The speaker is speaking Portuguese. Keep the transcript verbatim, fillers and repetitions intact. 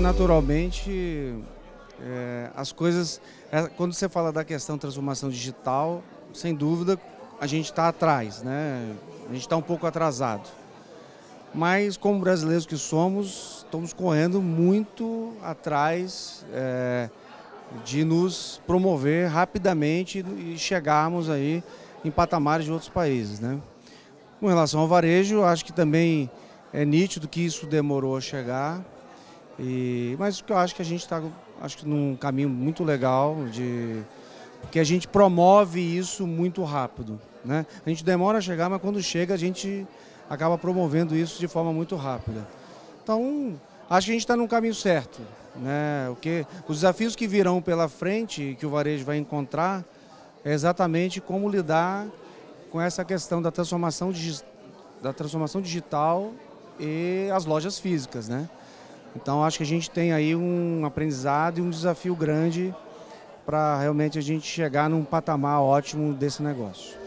naturalmente, é, as coisas, é, quando você fala da questão de transformação digital, sem dúvida, a gente está atrás, né? A gente está um pouco atrasado. Mas, como brasileiros que somos, estamos correndo muito atrás é, de nos promover rapidamente e chegarmos aí em patamares de outros países, né? Com relação ao varejo, acho que também é nítido que isso demorou a chegar, e, mas o que eu acho que a gente está acho que num caminho muito legal, de, que a gente promove isso muito rápido, né? A gente demora a chegar, mas quando chega a gente acaba promovendo isso de forma muito rápida. Então, acho que a gente está num caminho certo, né? O que, os desafios que virão pela frente, que o varejo vai encontrar, é exatamente como lidar com essa questão da transformação, digi da transformação digital e as lojas físicas, né? Então, acho que a gente tem aí um aprendizado e um desafio grande para realmente a gente chegar num patamar ótimo desse negócio.